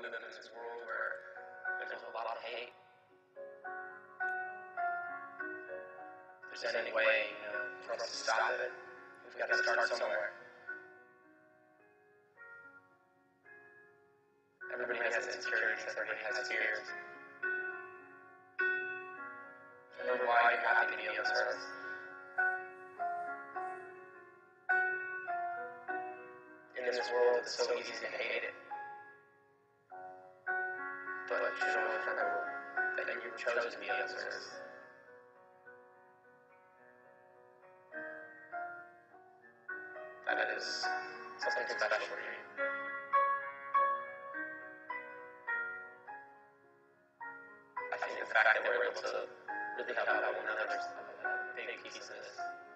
live in this world where there's a lot of hate. If there's any way, for us to stop it, we've got to start somewhere. Everybody has insecurities, everybody has fears. Remember why you're happy to be on this earth. In this world, it's so easy to hate it. But you should always remember that you were chosen to be on this earth. That it is something special for you. I think the fact that we're able to really help out one another is a big piece of this.